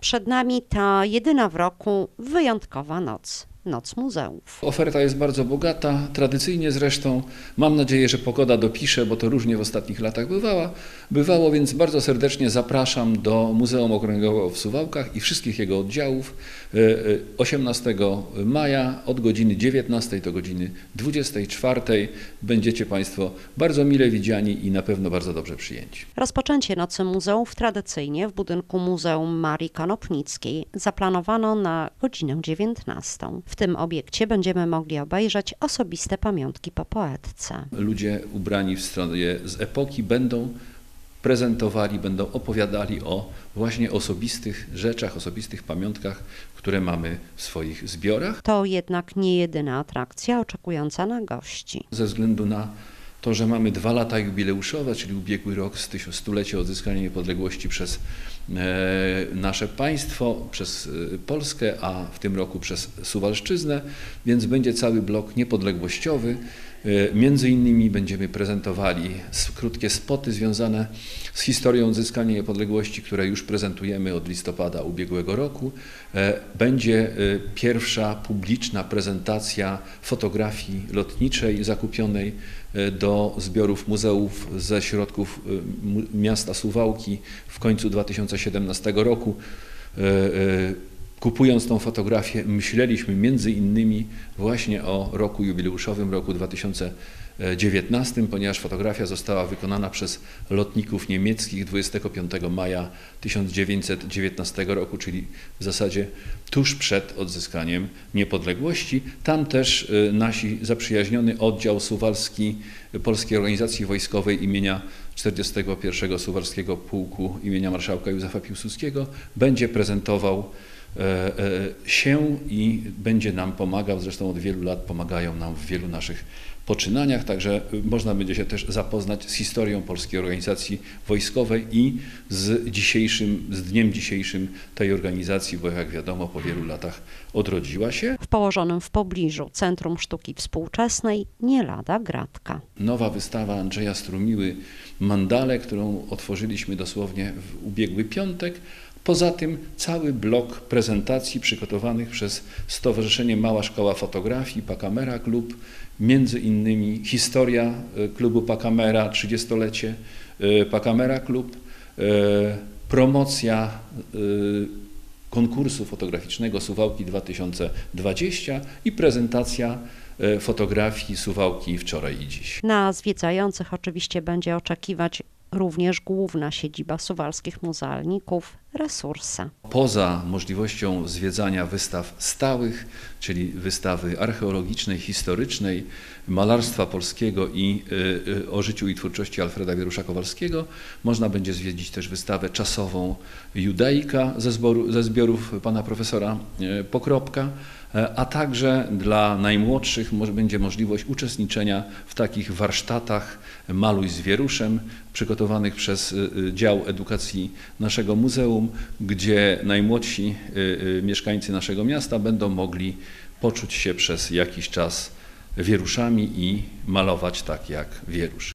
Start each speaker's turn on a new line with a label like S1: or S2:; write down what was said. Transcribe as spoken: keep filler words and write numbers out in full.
S1: Przed nami ta jedyna w roku wyjątkowa noc. Noc muzeów.
S2: Oferta jest bardzo bogata, tradycyjnie zresztą. Mam nadzieję, że pogoda dopisze, bo to różnie w ostatnich latach bywała, bywało, więc bardzo serdecznie zapraszam do Muzeum Okręgowego w Suwałkach i wszystkich jego oddziałów osiemnastego maja od godziny dziewiętnastej do godziny dwudziestej czwartej. Będziecie Państwo bardzo mile widziani i na pewno bardzo dobrze przyjęci.
S1: Rozpoczęcie Nocy Muzeów tradycyjnie w budynku Muzeum Marii Konopnickiej zaplanowano na godzinę dziewiętnastą. W tym obiekcie będziemy mogli obejrzeć osobiste pamiątki po poetce.
S2: Ludzie ubrani w stroje z epoki będą prezentowali, będą opowiadali o właśnie osobistych rzeczach, osobistych pamiątkach, które mamy w swoich zbiorach.
S1: To jednak nie jedyna atrakcja oczekująca na gości.
S2: Ze względu na to, że mamy dwa lata jubileuszowe, czyli ubiegły rok z stulecie odzyskania niepodległości przez nasze państwo, przez Polskę, a w tym roku przez Suwalszczyznę, więc będzie cały blok niepodległościowy. Między innymi będziemy prezentowali krótkie spoty związane z historią odzyskania niepodległości, które już prezentujemy od listopada ubiegłego roku. Będzie pierwsza publiczna prezentacja fotografii lotniczej zakupionej do zbiorów muzeów ze środków miasta Suwałki w końcu dwa tysiące siedemnastego roku. Kupując tą fotografię, myśleliśmy między innymi właśnie o roku jubileuszowym, roku dwa tysiące dziewiętnastym, ponieważ fotografia została wykonana przez lotników niemieckich dwudziestego piątego maja tysiąc dziewięćset dziewiętnastego roku, czyli w zasadzie tuż przed odzyskaniem niepodległości. Tam też nasi zaprzyjaźniony oddział suwalski Polskiej Organizacji Wojskowej imienia czterdziestego pierwszego Suwalskiego Pułku imienia marszałka Józefa Piłsudskiego będzie prezentował się i będzie nam pomagał, zresztą od wielu lat pomagają nam w wielu naszych poczynaniach, także można będzie się też zapoznać z historią Polskiej Organizacji Wojskowej i z dzisiejszym, z dniem dzisiejszym tej organizacji, bo jak wiadomo po wielu latach odrodziła się.
S1: W położonym w pobliżu Centrum Sztuki Współczesnej nie lada gratka.
S2: Nowa wystawa Andrzeja Strumiły Mandale, którą otworzyliśmy dosłownie w ubiegły piątek. Poza tym cały blok prezentacji przygotowanych przez Stowarzyszenie Mała Szkoła Fotografii, Pakamera Klub, między innymi historia klubu Pakamera, trzydziestolecie Pakamera Klub, promocja konkursu fotograficznego Suwałki dwa tysiące dwadzieścia i prezentacja fotografii Suwałki wczoraj i dziś.
S1: Na zwiedzających oczywiście będzie oczekiwać również główna siedziba suwalskich muzealników, Resursa.
S2: Poza możliwością zwiedzania wystaw stałych, czyli wystawy archeologicznej, historycznej, malarstwa polskiego i y, o życiu i twórczości Alfreda Wierusza Kowalskiego, można będzie zwiedzić też wystawę czasową Judaika ze, zboru, ze zbiorów pana profesora y, Pokropka, a także dla najmłodszych będzie możliwość uczestniczenia w takich warsztatach Maluj z Wieruszem, przygotowanych przez dział edukacji naszego muzeum, gdzie najmłodsi mieszkańcy naszego miasta będą mogli poczuć się przez jakiś czas wieruszami i malować tak jak wierusz.